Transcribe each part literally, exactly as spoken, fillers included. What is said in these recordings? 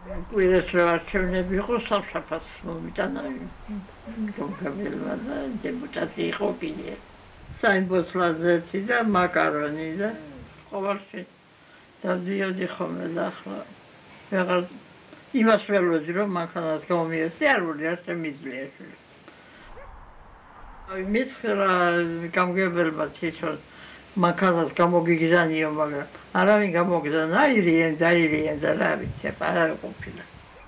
კვირას რა არჩევნები იყო სამშაბათს მომიტანა გონგაბელმა და დეპუტატი იყო კიდე საინბოს ლაზეთი და მაკარონი და ყოველში დავდიოდი ხოლმე და ახლა ვეღარ იმას ველოდი რომ მანქანას გამომიესწი არ ვული არ შემიძლია შვილი აი მითხრა გამგებელმა თვითონ მანქანას გამოგიგზავნიო მაგრამ არავინ გამოგზავნა აირიან და აირიან და რა ვიცი არ ყოფილა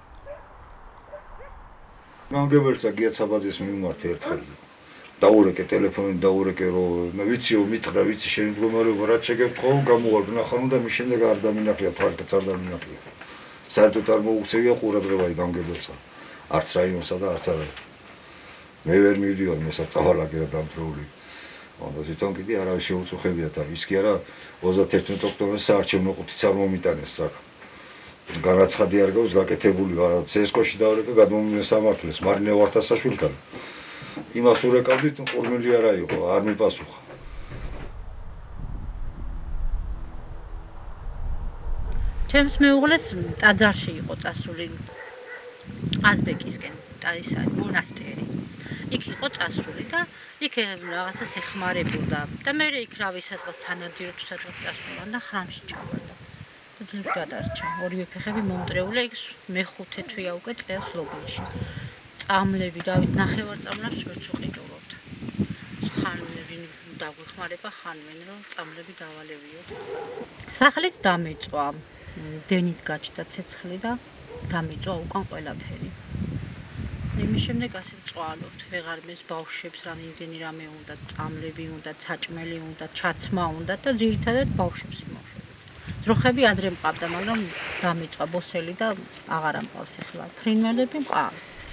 გამგებელსა გიაცაბაძეს მიმართ ერთხელ დაურეკე ტელეფონით დაურეკე რომ მე ვიცი რომ მითხრა ვიცი შენ მდგომარეობა რაც შეგებთხო გამოვარ ნახანო და მის შემდეგ არ დამინახია ფარკაც არ დამინახია საერთოდ არ მოუქცევია ყურადღება გამგებელსა არც რაიონსა და არც არა მე ვერ მივდივარ მე საწავალაკი რა დამფრული ანუ თვითონ კიდე არავის შეუწუხებია და ის კი არა ოცდაერთმეტ ოქტომბერს საარჩევნო ყუთიც არ მომიტანეს საქმე განაცხადი არ გავს გაკეთებული ვარ ცესკოში დავრეკე გადმომინა სამართლეს მარინე ვართასაშვილთან იმას ურეკავდით ყურმელი არა იყო არ მიპასუხა ჩემს მეუღლეს ტაძარში იყო წასული ყაზბეკისკენ ტაისა მონასტერი იქ იყო წასული და იქ რაღაცა სეხმარებოდა და მე იქ რა ვისაწყალ სანადიო თუ სადღაც წასულან და ხრამში ჩავარდა და ძილს გადარჩა ორივე ფეხები მომტრეულა იქ მეხუთე თვეა უკვე წელს ლოგინში წამლები და ნახევარ წამლებს ვერც ვყიდულობთ ხან ვინ დაგვეხმარება ხან ვინ რომ წამლები დავალევიოთ სახლიც დამეწვა დენით გაჩნდა ცეცხლი და დამეწვა უკან ყველაფერი იმის შემდეგ ასე წვალობთ ვეღარ მის ბავშვებს რამდენი რამე უნდა წამლები უნდა საჭმელი უნდა ჩაცმა უნდა და ძირითადად ბავშვებს იმოშევებთ ძროხები ადრე მყავდა მაგრამ დამეწვა ბოსელი და აღარ ამყავს ახლა ფრინველები მყავს